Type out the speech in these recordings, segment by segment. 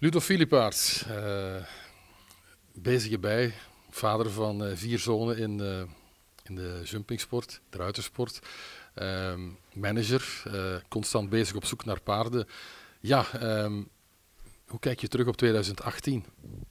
Ludo Filipaerts, bezige bij, vader van 4 zonen in de jumpingsport, de ruitersport. Manager, constant bezig op zoek naar paarden. Ja, hoe kijk je terug op 2018?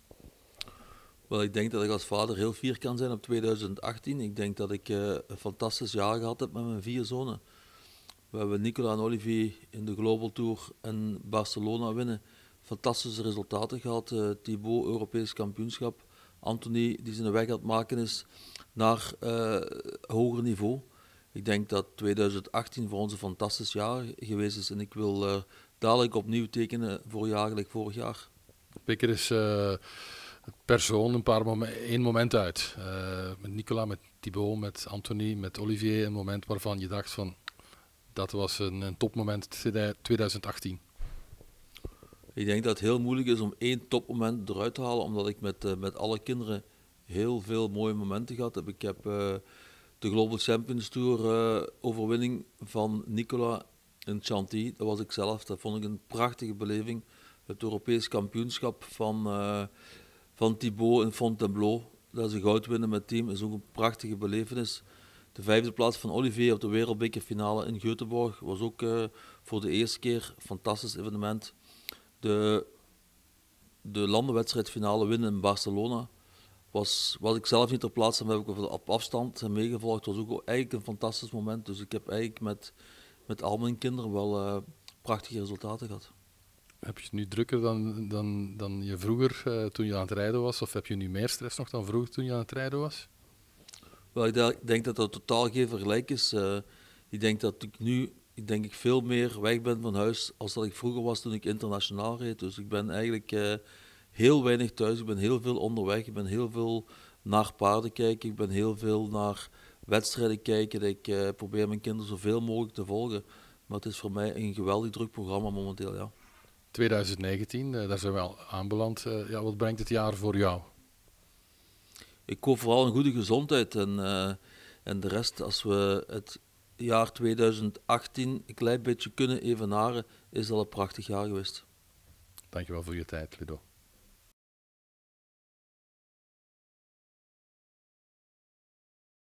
Wel, ik denk dat ik als vader heel fier kan zijn op 2018. Ik denk dat ik een fantastisch jaar gehad heb met mijn 4 zonen. We hebben Nicola en Olivier in de Global Tour en Barcelona winnen. Fantastische resultaten gehad. Thibaut, Europees kampioenschap. Anthony, die zijn weg aan het maken is naar hoger niveau. Ik denk dat 2018 voor ons een fantastisch jaar geweest is. En ik wil dadelijk opnieuw tekenen voor jaar gelijk vorig jaar. Pik er eens per zoon één moment uit. Met Nicola, met Thibaut, met Anthony, met Olivier. Een moment waarvan je dacht van, dat was een topmoment 2018. Ik denk dat het heel moeilijk is om één topmoment eruit te halen, omdat ik met alle kinderen heel veel mooie momenten gehad heb. Ik heb de Global Champions Tour overwinning van Nicola in Chantilly, dat was ik zelf. Dat vond ik een prachtige beleving. Het Europees kampioenschap van Thibaut in Fontainebleau, dat is een goud winnen met team, is ook een prachtige belevenis. De 5e plaats van Olivier op de wereldbekerfinale in Göteborg was ook voor de eerste keer een fantastisch evenement. De landenwedstrijdfinale winnen in Barcelona was ik zelf niet ter plaatse, maar heb ik op afstand meegevolgd. Het was ook eigenlijk een fantastisch moment. Dus ik heb eigenlijk met al mijn kinderen wel prachtige resultaten gehad. Heb je het nu drukker dan je vroeger toen je aan het rijden was? Of heb je nu meer stress nog dan vroeger toen je aan het rijden was? Wel, ik denk dat dat totaal geen vergelijk is. Ik denk dat ik nu veel meer weg ben van huis als dat ik vroeger was toen ik internationaal reed. Dus ik ben eigenlijk heel weinig thuis. Ik ben heel veel onderweg. Ik ben heel veel naar paarden kijken. Ik ben heel veel naar wedstrijden kijken. Ik probeer mijn kinderen zoveel mogelijk te volgen. Maar het is voor mij een geweldig druk programma momenteel, ja. 2019, daar zijn we al aanbeland. Ja, wat brengt het jaar voor jou? Ik hoop vooral een goede gezondheid en de rest, als we het jaar 2018 een klein beetje kunnen evenaren, is al een prachtig jaar geweest. Dankjewel voor je tijd, Ludo.